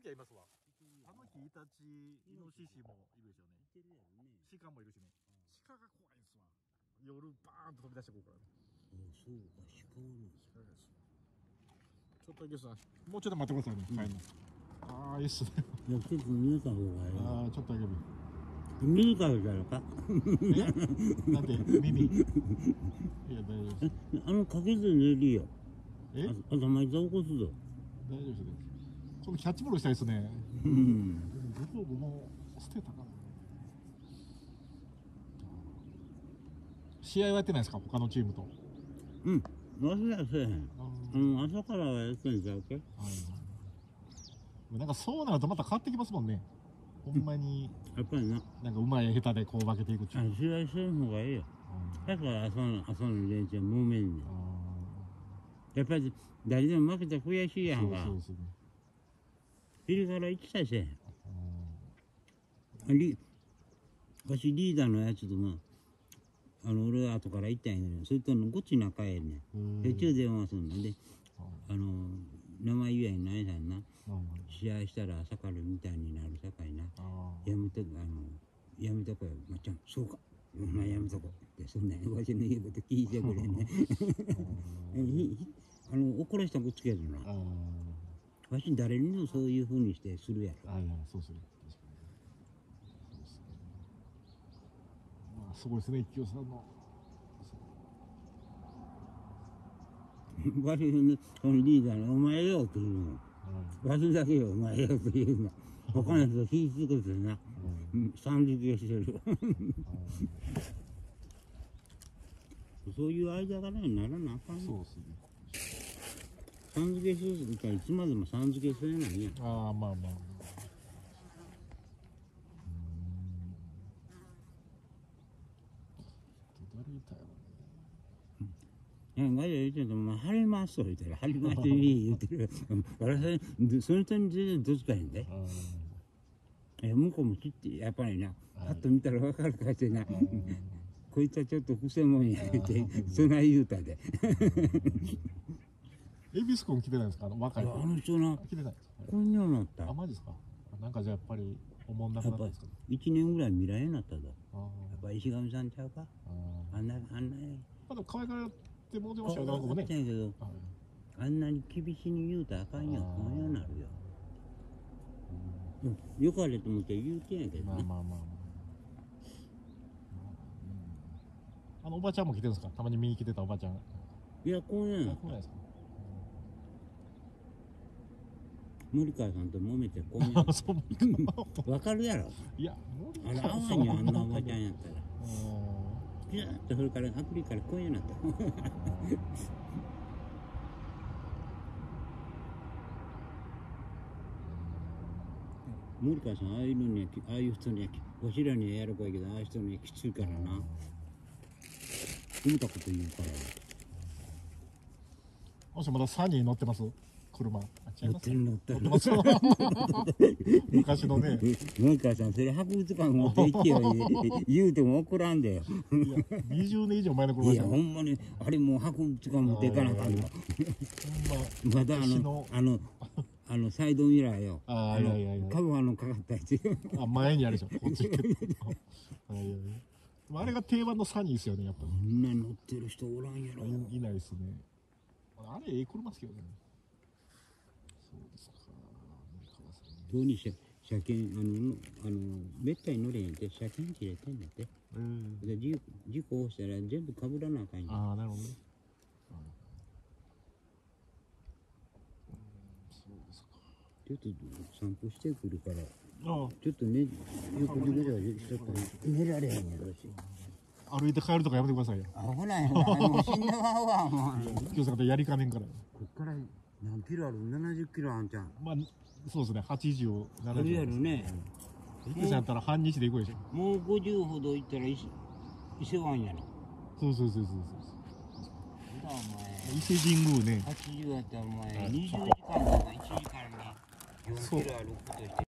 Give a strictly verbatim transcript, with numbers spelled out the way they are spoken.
きはいますわ。あの日イタチ、イノシシもいるでしょうね。鹿もいるしね。鹿が怖いんすわ。夜バーンと飛び出してくるからね。 そうか、鹿おる。 鹿です。ちょっとだけさ、もうちょっと待ってくださいね。帰るの。ああ、いいっすね。 いや、ちょっと見えた方がいい。 ああ、ちょっとだけ見る。 耳からじゃないか。 なんで耳。いや、大丈夫です。 あの、かけず寝るよ。 え？ 頭痛起こすぞ。 大丈夫です。このキャッチボールしたいですね。 うん。 僕も捨てたかな。試合はやってないですか、他のチームと。 うん。忘れはせえへん。うん、朝からはやってんちゃうけ。 なんかそうなるとまた変わってきますもんね。ほんまに。 やっぱりな。 なんかうまい下手でこう分けていくっていう。 試合する方がいいよ。だから朝の朝の練習はもめんねん。やっぱり誰でも負けたら悔しいやんか。そうですね。昼から行きたいせえへん。リわしリーダーのやつとな、あの俺は後から行ったんやけど、それとのごっち仲ええねん。で中電話すんので、あの名前言えへんないさんな。試合したら朝からみたいになるさかいな。やめとく、あのやめとこよ、まっちゃん。そうか。お前やめとこってそんなわしの言うこと聞いてくれんね。あの怒らしたくつけるな。わし誰にもそういうふうにしてするやろ。 ああ、いや、そうですね。まあ、すごいですね、一休さんの。 わしのそのリーダーのお前よって言うの。わしだけよ、お前よって言うの。他の人気ぃつけてな。さん付けしてる。そういう間柄にならなあかん。そうですね。さん付けするからいつまでもさん付けすれないやん。 ああ、まあまあ。 いや、ガイア言うてんの、まあ、晴れますと言ってる。晴れますと言ってる。私、その人に全然どつかへんで。いや、向こうも切って、やっぱりな、パッと見たら分かるかしてな。こいつはちょっとくせ者や言うて、そない言うたで。 エビス君来てないですか、あの若い子。 あの人な、 来てない。 こんにゃなった。 あ、マジですか。なんかじゃあやっぱり、おもんなくなったんですか。 一年ぐらい見られなったぞ。やっぱ石上さんちゃうか。あんな、あんな。 まだ可愛がられてもうてましたよ、僕もね。 あんなに厳しいに言うたらあかんやん、こんにゃなるよ。よかれと思って言うてんやけどね。まあまあまあ。 あのおばちゃんも来てるんですか、たまに見に来てたおばちゃん。 いや、こうやん。こうないですか。森川さんと揉めてこうやん。わかるやろ。いや、あれ、あわにあんなおばちゃんやったら。いや、それからアプリからこういうなった。森川さん、ああいうのには、ああいう人には、わしらにはやるこいけど、ああいう人にはきついからな。思ったこと言うから。 もしまだサニー乗ってます車。 乗ってる乗ってる。 昔のね。 森川さん、それ博物館持って行ってよ。言うても怒らんでよ。 にじゅうねん以上前の車。 いや、ほんまに、あれもう博物館持って行かなあかんの。まだあの、あの、あのサイドミラーよ。あの、カバーのかかったやつ。 あ、前にあるじゃん。こっち。あれが定番のサニーですよね、やっぱり。 みんな乗ってる人おらんやろ。 いないですね。あれ、ええ車ですけどね。そうですか。 どうにして、車検、あの、あの、めったに乗れへんって、車検切れてんだって。で、事故をしたら全部かぶらなあかんやん。 ああ、なるほどね。 ちょっと散歩してくるから、ちょっとね、横にぐらいしとったら寝られへんやろし。 歩いて帰るとかやめてくださいよ。 あほらやな、もう死んだわ、もう。 今日さんやりかねんから。こっから何キロある？ななじゅっキロあんちゃん。 まあ、そうですね、はちじゅう、 ななじゅう。あるやろね。 今日さんやったら半日で行くでしょ。 もうごじゅうほど行ったら伊勢湾やろ。 そうそうそうそうそう。 お前。 伊勢神宮ね。 はちじゅうやったらお前、にじゅうじかんとかいちじかんによんキロ歩くとして。